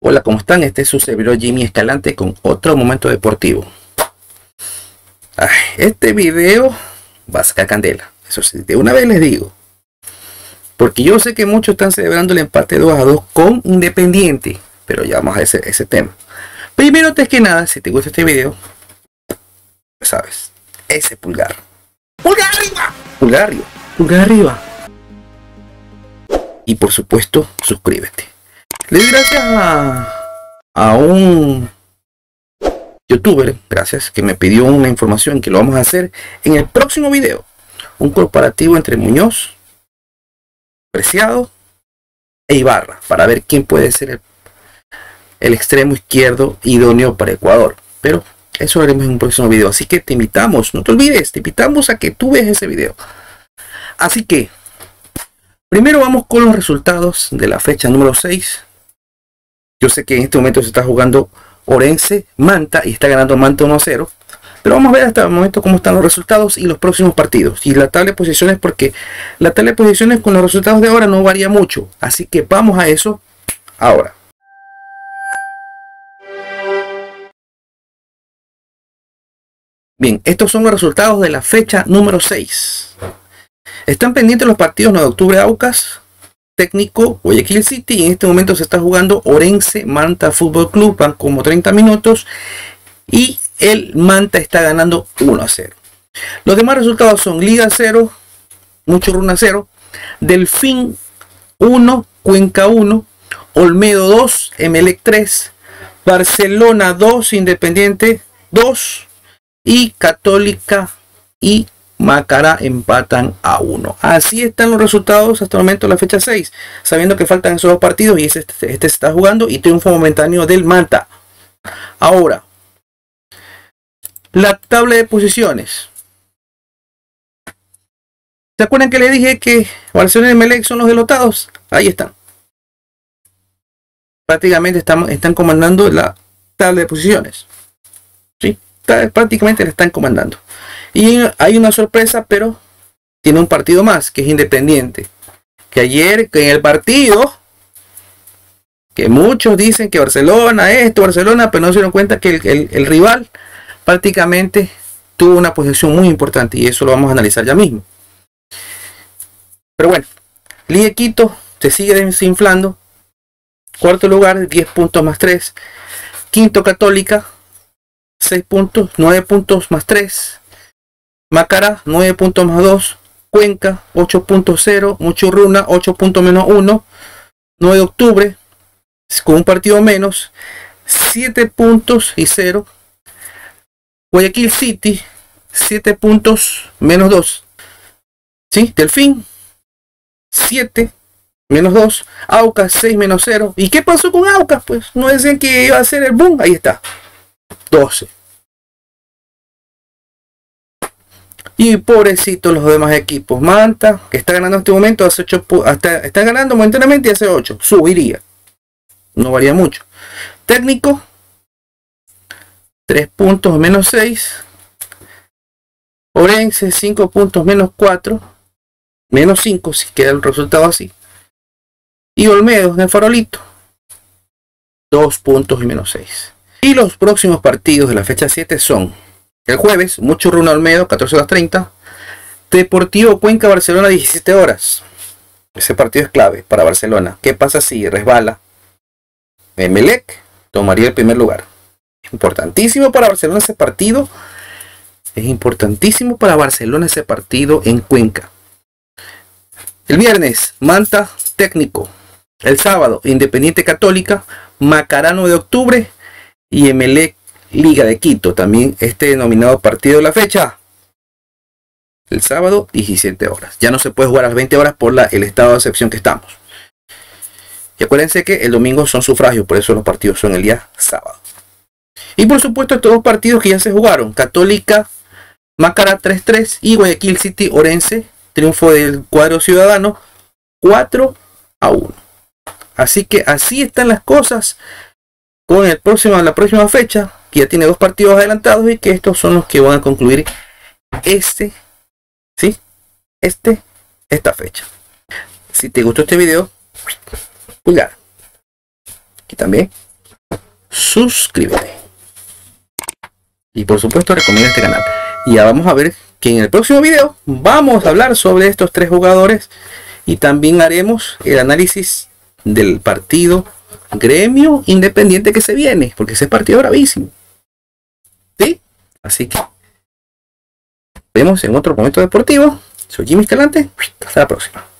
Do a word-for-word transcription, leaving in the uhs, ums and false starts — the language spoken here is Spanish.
Hola, ¿cómo están? Este es su servidor Jimmy Escalante con otro momento deportivo. Ay, este video va a sacar candela, eso sí, de una vez les digo. Porque yo sé que muchos están celebrando el empate dos a dos con Independiente, pero ya vamos a ese, ese tema. Primero, antes que nada, si te gusta este video, pues sabes, ese pulgar. ¡Pulgar arriba! ¡Pulgar arriba! ¡Pulgar arriba! Y por supuesto, suscríbete. Le doy gracias a, a un youtuber, gracias, que me pidió una información que lo vamos a hacer en el próximo video. Un comparativo entre Muñoz, Preciado e Ibarra, para ver quién puede ser el, el extremo izquierdo idóneo para Ecuador. Pero eso lo haremos en un próximo video, así que te invitamos, no te olvides, te invitamos a que tú veas ese video. Así que, primero vamos con los resultados de la fecha número seis. Yo sé que en este momento se está jugando Orense Manta y está ganando Manta uno a cero. Pero vamos a ver hasta el momento cómo están los resultados y los próximos partidos. Y la tabla de posiciones, porque la tabla de posiciones con los resultados de ahora no varía mucho. Así que vamos a eso ahora. Bien, estos son los resultados de la fecha número seis. Están pendientes los partidos nueve de octubre Aucas, Técnico Guayaquil City, y en este momento se está jugando Orense Manta Fútbol Club, van como treinta minutos y el Manta está ganando uno a cero. Los demás resultados son Liga cero, Muchurruna cero, Delfín uno, Cuenca uno, Olmedo dos, Emelec tres, Barcelona dos, Independiente dos y Católica y Macará empatan a uno. Así están los resultados hasta el momento de la fecha seis, sabiendo que faltan esos dos partidos y este, este, este se está jugando y triunfo momentáneo del Manta. Ahora, la tabla de posiciones. ¿Se acuerdan que le dije que Barcelona y Emelec son los delotados? Ahí están. Prácticamente están, están comandando la tabla de posiciones. ¿Sí? Prácticamente la están comandando. Y hay una sorpresa, pero tiene un partido más, que es Independiente. Que ayer, que en el partido, que muchos dicen que Barcelona, esto, Barcelona, pero no se dieron cuenta que el, el, el rival prácticamente tuvo una posición muy importante. Y eso lo vamos a analizar ya mismo. Pero bueno, Liga Quito se sigue desinflando. Cuarto lugar, diez puntos más tres. Quinto Católica, seis puntos, nueve puntos más tres. Macará, nueve puntos más dos. Cuenca, ocho puntos cero. Muchurruna, ocho puntos menos uno. nueve de octubre, con un partido menos, siete puntos y cero. Guayaquil City, siete puntos menos dos. ¿Sí? Delfín, siete menos dos. Aucas, seis menos cero. ¿Y qué pasó con Aucas? Pues no decían que iba a ser el boom. Ahí está, doce. Y pobrecito los demás equipos. Manta, que está ganando en este momento, hace ocho, hasta está ganando momentáneamente y hace ocho. Subiría. No varía mucho. Técnico, tres puntos menos seis. Orense, cinco puntos menos cuatro. Menos cinco si queda el resultado así. Y Olmedo en el Farolito, dos puntos y menos seis. Y los próximos partidos de la fecha siete son el jueves, Muchurruna Olmedo, catorce horas treinta. Deportivo Cuenca Barcelona, diecisiete horas. Ese partido es clave para Barcelona. ¿Qué pasa si resbala? Emelec tomaría el primer lugar. Importantísimo para Barcelona ese partido. Es importantísimo para Barcelona ese partido en Cuenca. El viernes, Manta Técnico. El sábado, Independiente Católica, Macará nueve de octubre y Emelec Liga de Quito, también este denominado partido de la fecha. El sábado, diecisiete horas. Ya no se puede jugar a las veinte horas por la, el estado de excepción que estamos. Y acuérdense que el domingo son sufragios, por eso los partidos son el día sábado. Y por supuesto estos dos partidos que ya se jugaron. Católica, Macará tres tres y Guayaquil City Orense. Triunfo del cuadro ciudadano cuatro a uno. Así que así están las cosas con el próximo, la próxima fecha, que ya tiene dos partidos adelantados y que estos son los que van a concluir este, ¿sí? Este, esta fecha. Si te gustó este video, pulgar. Aquí también, suscríbete. Y por supuesto recomienda este canal. Y ya vamos a ver que en el próximo video vamos a hablar sobre estos tres jugadores. Y también haremos el análisis del partido Gremio Independiente que se viene. Porque ese partido es bravísimo. ¿Sí? Así que nos vemos en otro momento deportivo. Soy Jimmy Escalante. Hasta la próxima.